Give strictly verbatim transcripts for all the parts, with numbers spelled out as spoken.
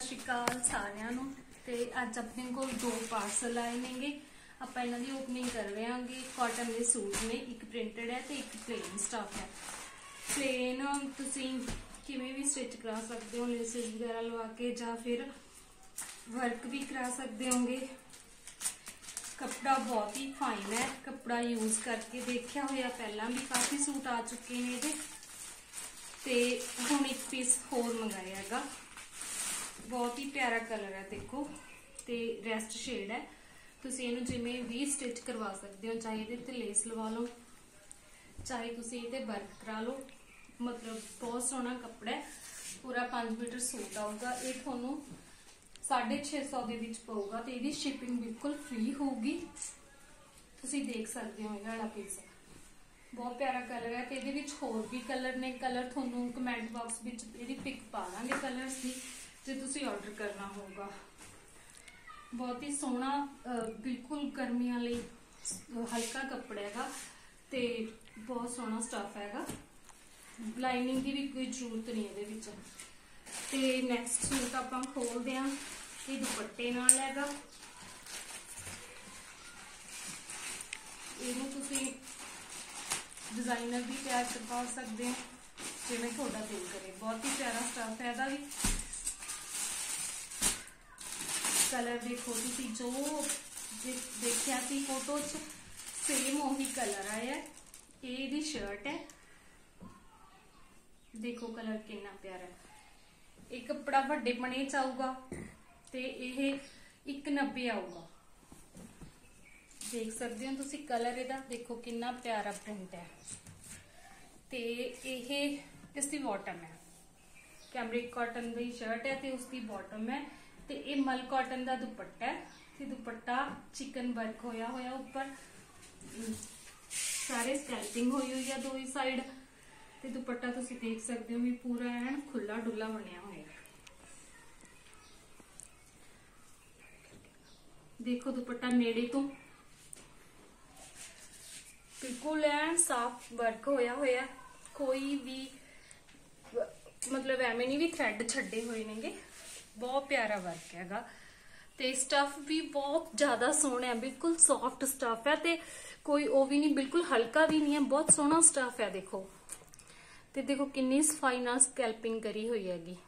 ਸਤਿ ਸ਼੍ਰੀ ਅਕਾਲ ਸਾਰਿਆਂ ਨੂੰ। ਤੇ ਅੱਜ ਆਪਣੇ ਕੋਲ ਦੋ ਪਾਰਸਲ ਆਏ ਨੇਗੇ। ਆਪਾਂ ਇਹਨਾਂ ਦੀ ਓਪਨਿੰਗ ਕਰ ਰਹੇ ਹਾਂਗੇ। ਕਾਟਨ ਦੇ ਸੂਟ ਨੇ, ਇੱਕ ਪ੍ਰਿੰਟਡ ਹੈ ਤੇ ਇੱਕ ਪਲੇਨ ਸਟਫ ਹੈ। ਪਲੇਨ ਤੁਸੀਂ ਕਿਵੇਂ ਵੀ ਸਟਿਚ ਕਰਾ ਸਕਦੇ ਹੋ, ਲੇਸਿਸ ਵਗੈਰਾ ਲਵਾ ਕੇ, ਜਾਂ ਫਿਰ वर्क भी करा सकते होंगे। कपड़ा बहुत ही फाइन है, कपड़ा यूज करके देखा होया पहला भी काफी सूट आ चुके ने ये, ते हुण एक पीस होर मंगाया हैगा। बहुत ही प्यारा कलर है देखो, ते रेस्ट शेड है। तुसीं इहनूं जिवें भी स्टिच करवा सकते हो, चाहे इहदे ते लेस लवा लो, चाहे तुसीं इहते वर्क करा लो। मतलब बहुत सोहना कपड़ा है, पूरा पांच मीटर सूट आऊगा। ये तुहानूं साढ़े छे सौ के विच पऊगा, ते इहदी शिपिंग बिल्कुल फ्री होगी। तुसीं देख सकते हो इह वाला पीस बहुत प्यारा कलर है। ते इहदे विच होर भी कलर ने, कलर तुहानूं कमेंट बॉक्स विच इहदी पिक पा दांगे कलर्स दी, जे तुसीं ऑर्डर करना होगा। बहुत ही सोहना, बिल्कुल गर्मियां लई हल्का कपड़ा हैगा, ते बहुत सोहना स्टफ हैगा। लाइनिंग की भी कोई जरूरत नहीं इहदे विच। ते नैक्सट सूट आपां खोलदे हां। ये दुपट्टे नाल हैगा। इहनूं तुसीं डिजाइनर भी तैयार करवा सकते हो, जिवें तुहाडा दिल करे। बहुत ही प्यारा स्टफ है इहदा भी। कलर देखो तुसीं, जो देखिया सी फोटो च सेम उही कलर आया है। ये इहदी शर्ट है, देखो कलर कितना प्यारा है। एक कपड़ा वड्डे बने च आऊगा, ते यह एक नब्बे आऊगा। देख सकते हो तुसी कलर इहदा, देखो कितना प्यारा प्रिंट है। ते यह इसकी बॉटम है, कैमरिक कॉटन की शर्ट है, ते उसकी बॉटम है। ते ये मल कॉटन का दुपट्टा है, ते दुपट्टा चिकन वर्क होया होया ऊपर, सारे स्कैल्पिंग हुई हुई है दो ही साइड। ते दुपट्टा तुसी देख सकते हो भी पूरा एन खुला डुला बनया होया। देखो दुपट्टा नेड़े तो बिल्कुल एन साफ वर्क होया होया, कोई भी मतलब एवें नहीं भी थ्रेड छड्डे हुए नेगे। बहुत प्यारा वर्क हैगा, ते स्टफ भी बहुत ज्यादा सोहना है, बिल्कुल सॉफ्ट स्टफ है, ते कोई वो भी नहीं, बिल्कुल हल्का भी नहीं है, बहुत सोहना स्टफ है। देखो ते देखो कितनी सफाई नाल स्कैल्पिंग करी हुई हैगी।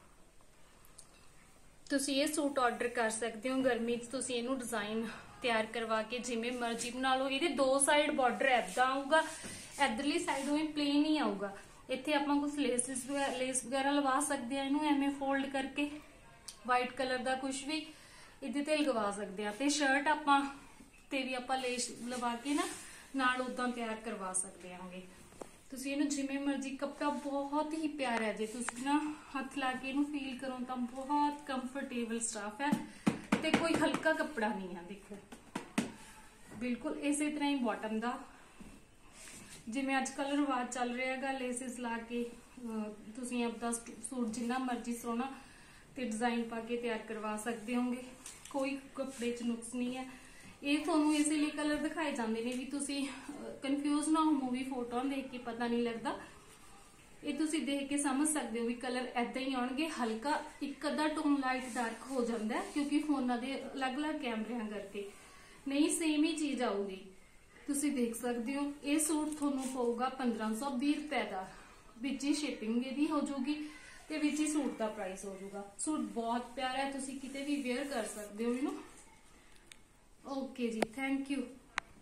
तुसी ये सूट ऑर्डर कर सकते हो। गर्मी च तुसी इहनूं डिजाइन तैयार करवा के जिवें मर्जी बना लो। इहदे दो साइड बॉर्डर इदां आऊगा, इधरली साइड उवें प्लेन ही आऊगा। इत्थे आपां कुछ लेसिस लेस वगैरह लवा सकते हैं, इहनूं एवें फोल्ड करके वाइट कलर दा कुछ भी इहदे ते लगवा सकते हैं। ते शर्ट आपां ते भी आपां लेस लवा के ना नाल उदां तैयार करवा सकते हांगे। तुसी इहनूं जिवें मर्जी, कपड़ा बहुत ही प्यारा है। जे तुसी ना हथ ला के इहनूं फील करो तो बहुत कंफर्टेबल स्टफ है, ते कोई हल्का कपड़ा नहीं है। देखो बिल्कुल इसे तरह ही बॉटम दा, जिवें अजकल रिवाज चल रहा है लेसिस ला के तुसी अपना सूट जिन्ना मर्जी सोहना ते डिजाइन पा के तैयार करवा सकते होंगे। कोई कपड़े च नुक्स नहीं है। ये तुहानूं इसलिए कलर दिखाए जाते हैं भी तुसी कन्फ्यूज ना हो, मूवी फोटो देख के पता नहीं लगता। ये तुसी देख के समझ सकते हो भी कलर ऐदा ही आउणगे। हल्का एक अद्धा टोन लाइट डार्क हो जाता है, क्योंकि फोनां दे अलग अलग कैमरिਆਂ करके नहीं सेम ही चीज आऊगी। तुसी देख सकते हो ये सूट तुहानूं पऊगा पंद्रह सौ भी रुपए का, विच ही शिपिंग इहदी हो जाऊगी, ते विच ही सूट का प्राइस हो जाऊगा। सूट बहुत प्यारा है, तुसी किते भी वेयर कर सकते हो इहनूं। ओके जी, थैंक यू।